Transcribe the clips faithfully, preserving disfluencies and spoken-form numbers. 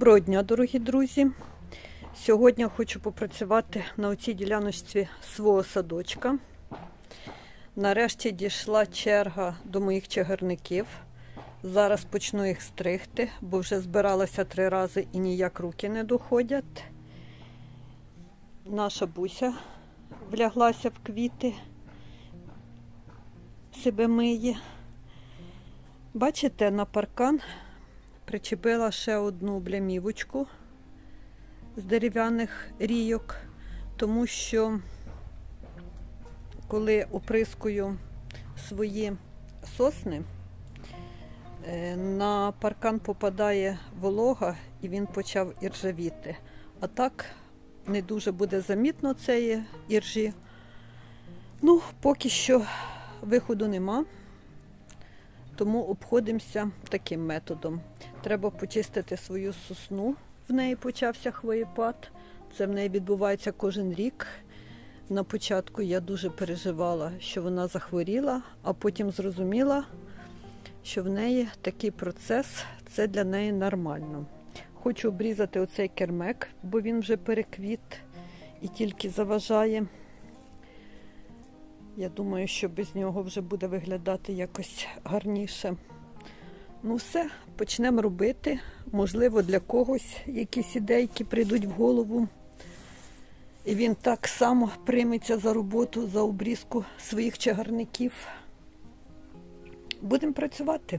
Доброго дня, дорогі друзі! Сьогодні хочу попрацювати на оцій діляночці свого садочка. Нарешті дійшла черга до моїх чагарників. Зараз почну їх стригти, бо вже збиралася три рази і ніяк руки не доходять. Наша Буся вляглася в квіти, себе миє. Бачите, на паркан причепила ще одну блямівочку з дерев'яних рійок, тому що коли оприскую свої сосни, на паркан попадає волога і він почав іржавіти. А так не дуже буде замітно цієї іржі. Ну, поки що виходу нема, тому обходимося таким методом. Треба почистити свою сосну. В неї почався хвоєпад. Це в неї відбувається кожен рік. На початку я дуже переживала, що вона захворіла, а потім зрозуміла, що в неї такий процес, це для неї нормально. Хочу обрізати оцей кермек, бо він вже переквіт і тільки заважає. Я думаю, що без нього вже буде виглядати якось гарніше. Ну все, почнемо робити. Можливо, для когось якісь ідейки прийдуть в голову. І він так само прийметься за роботу, за обрізку своїх чагарників. Будемо працювати.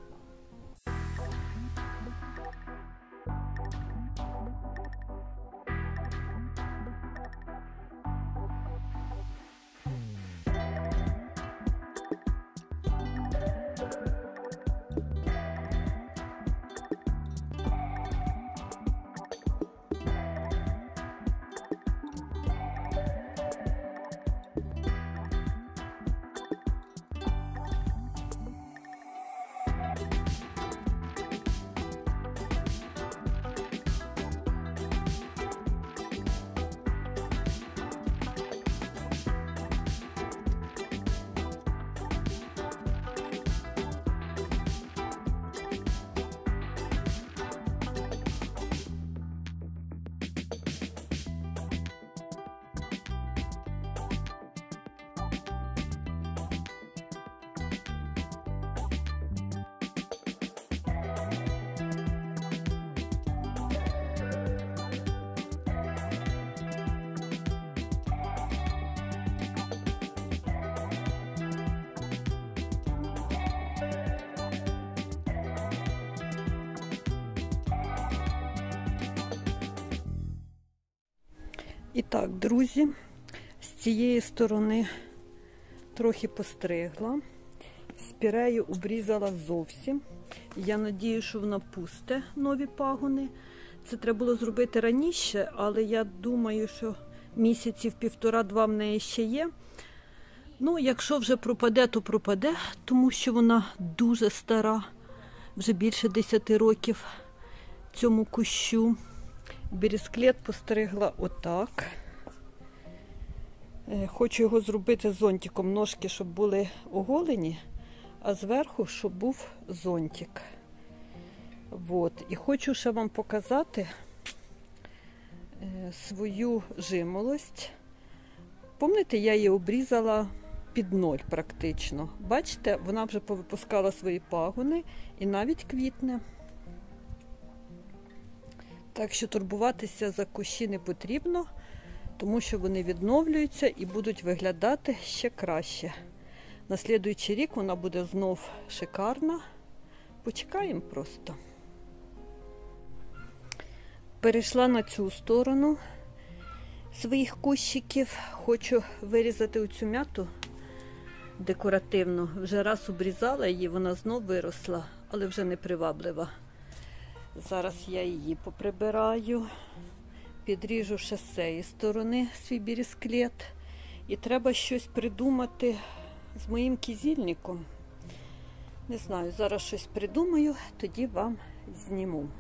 І так, друзі, з цієї сторони трохи постригла, спірею обрізала зовсім. Я надію, що вона пусте нові пагони. Це треба було зробити раніше, але я думаю, що місяців півтора-два в неї ще є. Ну, якщо вже пропаде, то пропаде, тому що вона дуже стара, вже більше десяти років цьому кущу. Бересклет постригла отак. Хочу його зробити зонтиком, ножки, щоб були оголені, а зверху, щоб був зонтик. Вот. І хочу ще вам показати свою жимолость. Пам'ятаєте, я її обрізала під ноль практично. Бачите, вона вже повипускала свої пагони і навіть квітне. Так що турбуватися за кущі не потрібно, тому що вони відновлюються і будуть виглядати ще краще. На слідуючий рік вона буде знов шикарна. Почекаємо просто. Перейшла на цю сторону своїх кущиків. Хочу вирізати оцю м'яту декоративну. Вже раз обрізала її, вона знов виросла, але вже не приваблива. Зараз я її поприбираю, підріжу ще з цієї сторони свій бересклет. І треба щось придумати з моїм кізільником. Не знаю, зараз щось придумаю, тоді вам зніму.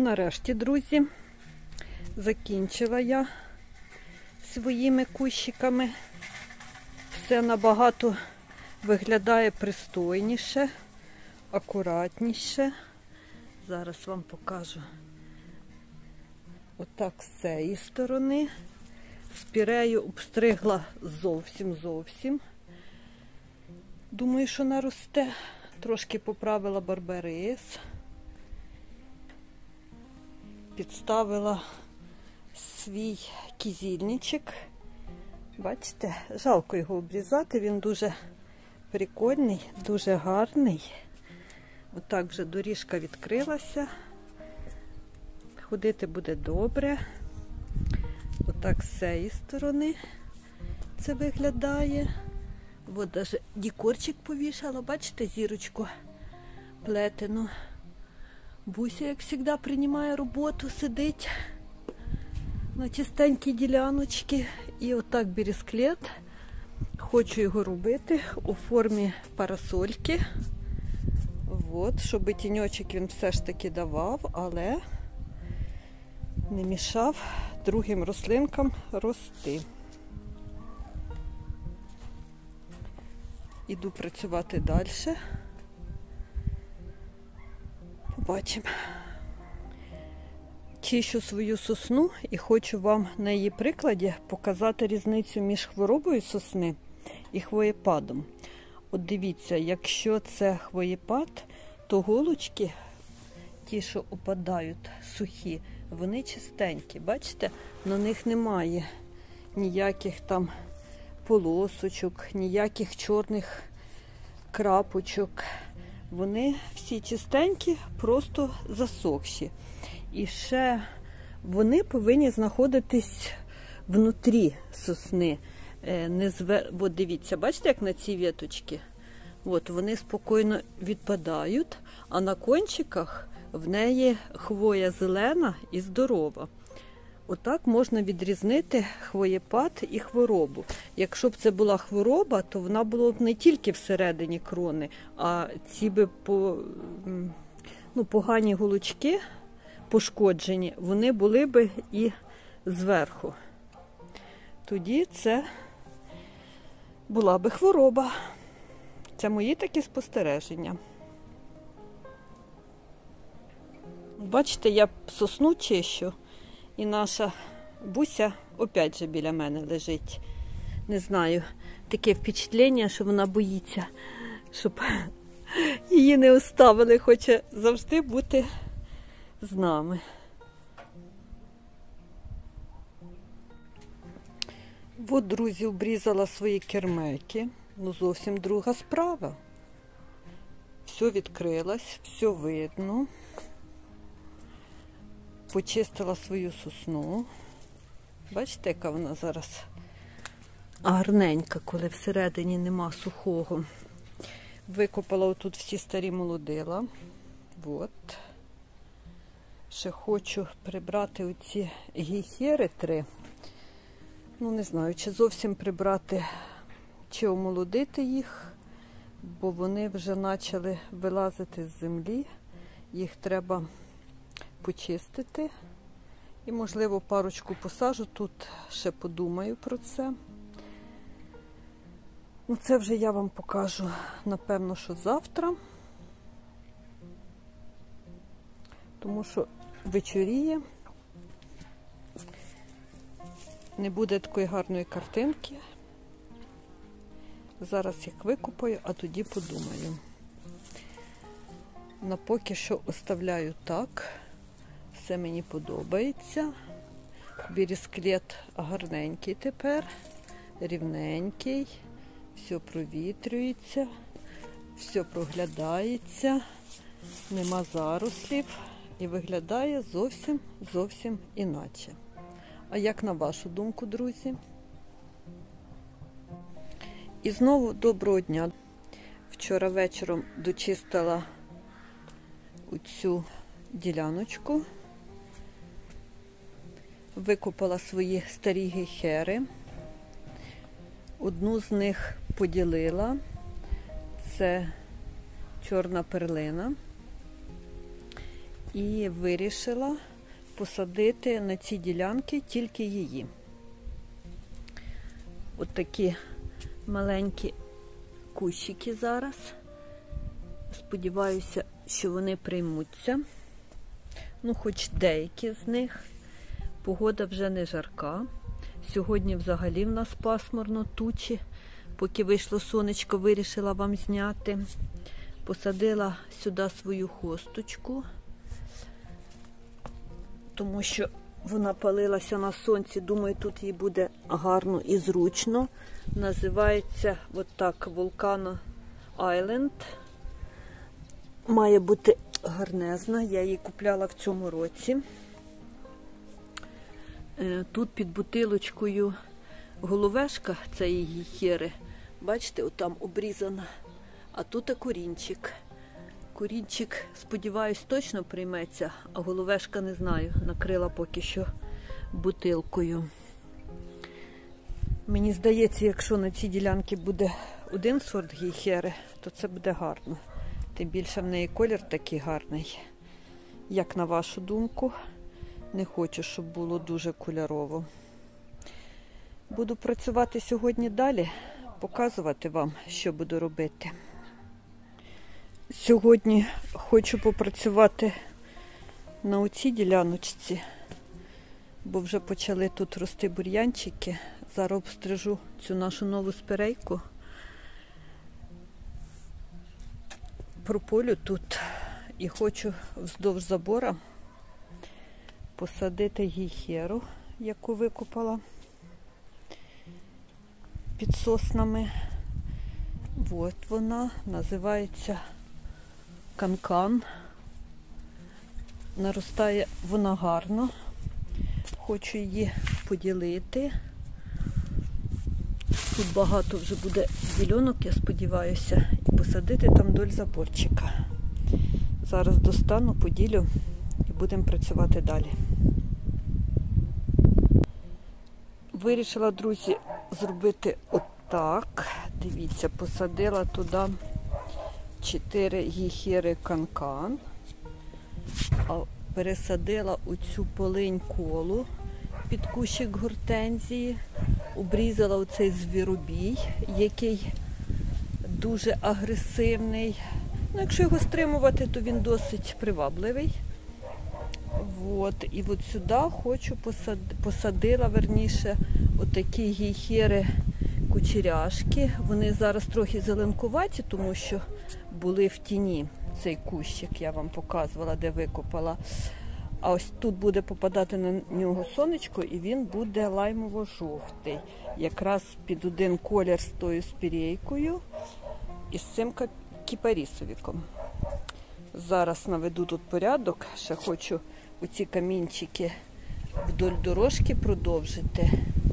нарешті, друзі, закінчила я своїми кущиками. Все набагато виглядає пристойніше, акуратніше. Зараз вам покажу. Отак з цієї сторони. Спірею обстригла зовсім-зовсім. Думаю, що наросте. Трошки поправила барбарис. Підставила свій кізільничок. Бачите, жалко його обрізати, він дуже прикольний, дуже гарний. Отак вже доріжка відкрилася. Ходити буде добре. Отак з цієї сторони це виглядає. От навіть декорчик повішала, бачите, зірочку плетену. Буся, як завжди, приймає роботу, сидить на чистенькій діляночці. І отак бересклет. Хочу його робити у формі парасольки. От, щоб тіньочок він все ж таки давав, але не мішав другим рослинкам рости. Іду працювати далі. Побачимо. Чищу свою сосну і хочу вам на її прикладі показати різницю між хворобою сосни і хвоєпадом. От дивіться, якщо це хвоєпад, то голочки, ті, що опадають сухі, вони чистенькі. Бачите, на них немає ніяких там полосочок, ніяких чорних крапочок. Вони всі чистенькі, просто засохші. І ще вони повинні знаходитись внутрі сосни. Не звер... От дивіться, бачите, як на ці віточки? От вони спокійно відпадають, а на кончиках в неї хвоя зелена і здорова. Отак можна відрізнити хвоєпад і хворобу. Якщо б це була хвороба, то вона була б не тільки всередині крони, а ці би по, ну, погані голочки пошкоджені, вони були б і зверху. Тоді це була би хвороба. Це мої такі спостереження. Бачите, я сосну чищу, і наша Буся опять же біля мене лежить. Не знаю, таке впечатлення, що вона боїться, щоб її не оставили, хоче завжди бути з нами. От, друзі, обрізала свої кермеки. Ну, зовсім друга справа. Все відкрилось, все видно. Почистила свою сосну. Бачите, яка вона зараз гарненька, коли всередині нема сухого. Викопала отут всі старі молодила. От. Ще хочу прибрати оці гіхери три. Ну, не знаю, чи зовсім прибрати, чи омолодити їх, бо вони вже почали вилазити з землі. Їх треба почистити. І, можливо, парочку посажу. Тут ще подумаю про це. Ну, це вже я вам покажу, напевно, що завтра. Тому що вечоріє. Не буде такої гарної картинки. Зараз їх викопаю, а тоді подумаю. На поки що оставляю так. Все мені подобається. Бересклет гарненький тепер, рівненький. Все провітрюється, все проглядається, нема зарослів і виглядає зовсім, зовсім іначе. А як на вашу думку, друзі? І знову доброго дня. Вчора вечором дочистила оцю діляночку. Викопала свої старі гейхери. Одну з них поділила. Це чорна перлина. і вирішила посадити на ці ділянки тільки її. От такі маленькі кущики зараз. Сподіваюся, що вони приймуться. Ну, хоч деякі з них. Погода вже не жарка. Сьогодні взагалі в нас пасмурно, тучі. Поки вийшло сонечко, вирішила вам зняти. Посадила сюди свою хосточку, тому що вона палилася на сонці. Думаю, тут їй буде гарно і зручно. Називається от так Volcano Island. Має бути гарнезна. Я її купляла в цьому році. Тут під бутилочкою головешка цієї хери. Бачите, отам обрізана. А тут корінчик. Корінчик, сподіваюсь, точно прийметься, а головешка не знаю. Накрила поки що бутилкою. Мені здається, якщо на цій ділянці буде один сорт гейхери, то це буде гарно. Тим більше в неї колір такий гарний. Як на вашу думку, не хочу, щоб було дуже кольорово. Буду працювати сьогодні далі, показувати вам, що буду робити. Сьогодні хочу попрацювати на оцій діляночці, бо вже почали тут рости бур'янчики. Зараз обстрижу цю нашу нову спирейку. Прополю тут і хочу вздовж забора посадити гейхеру, яку викопала під соснами. От вона, називається канкан. Наростає вона гарно. Хочу її поділити. Тут багато вже буде ділянок, я сподіваюся, і посадити там вдоль заборчика. Зараз достану, поділю і будемо працювати далі. Вирішила, друзі, зробити отак. Дивіться, посадила туди чотири гейхери канкан, а пересадила оцю полинь колу під кущик гортензії, обрізала оцей звіробій, який дуже агресивний. Ну, якщо його стримувати, то він досить привабливий. От. І от сюди хочу посад... посадила, верніше, отакі гейхери кучеряшки. Вони зараз трохи зеленкуваті, тому що були в тіні. Цей кущик я вам показувала, де викопала. А ось тут буде попадати на нього сонечко, і він буде лаймово-жовтий. Якраз під один колір з тою спірейкою і з цим кіпарісовиком. Зараз наведу тут порядок. Ще хочу оці камінчики вдоль дорожки продовжити.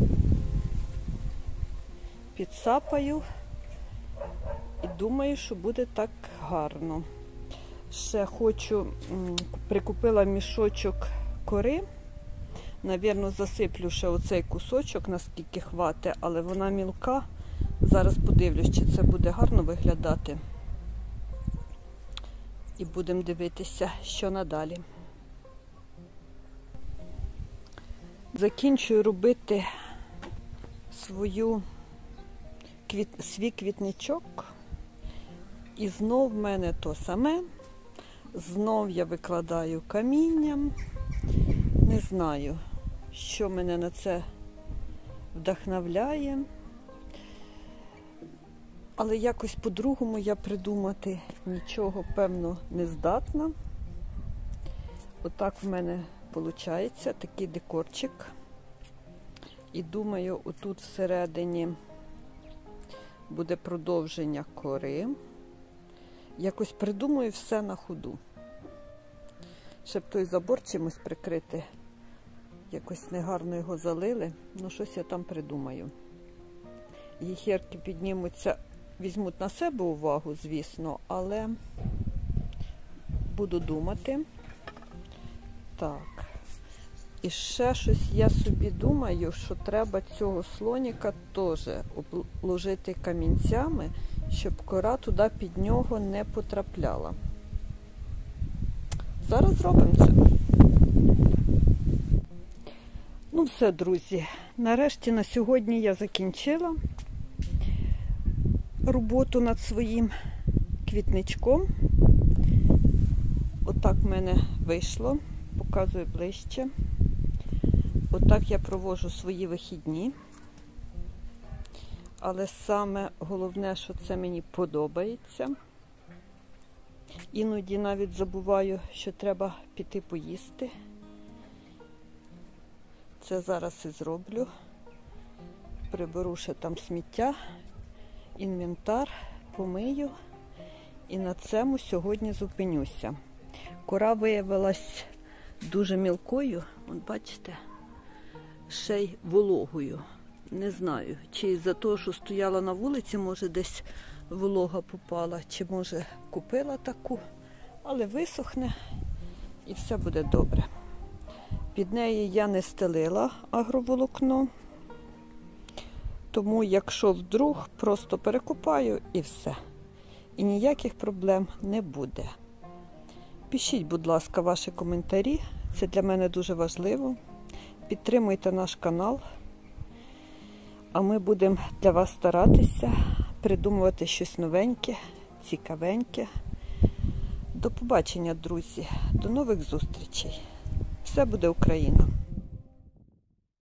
Підсапаю і думаю, що буде так гарно. Ще хочу, прикупила мішочок кори. Навірно, засиплю ще оцей кусочок, наскільки хватить, але вона мілка. Зараз подивлюсь, чи це буде гарно виглядати. І будемо дивитися, що надалі. Закінчую робити свою, квіт, свій квітничок. І знов в мене то саме. Знов я викладаю камінням. Не знаю, що мене на це вдохновляє. Але якось по-другому я придумати нічого, певно, не здатна. Отак в мене виходить такий декорчик. І думаю, отут всередині буде продовження кори. Якось придумаю все на ходу. Щоб той забор чимось прикрити. Якось негарно його залили. Ну, щось я там придумаю. Гейхерки піднімуться, візьмуть на себе увагу, звісно, але буду думати. Так. І ще щось я собі думаю, що треба цього слоніка теж обложити камінцями, щоб кора туди під нього не потрапляла. зараз зробимо це. Ну все, друзі, нарешті на сьогодні я закінчила роботу над своїм квітничком. Отак в мене вийшло, показую ближче. Отак я проводжу свої вихідні. Але саме головне, що це мені подобається. Іноді навіть забуваю, що треба піти поїсти. Це зараз і зроблю. Приберу ще там сміття, інвентар, помию. І на цьому сьогодні зупинюся. Кора виявилась дуже мілкою. От бачите, ще й вологою. Не знаю, чи із-за того, що стояла на вулиці, може десь волога попала, чи може купила таку. Але висохне і все буде добре. Під неї я не стелила агроволокно. Тому, якщо вдруг, просто перекопаю і все. І ніяких проблем не буде. Пишіть, будь ласка, ваші коментарі. Це для мене дуже важливо. Підтримуйте наш канал. А ми будемо для вас старатися придумувати щось новеньке, цікавеньке. До побачення, друзі. До нових зустрічей. Все буде Україна!